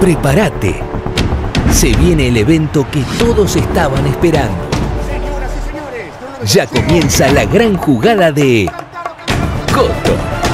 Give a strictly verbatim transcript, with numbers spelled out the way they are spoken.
Prepárate. Se viene el evento que todos estaban esperando. Ya comienza la gran jugada de Coto.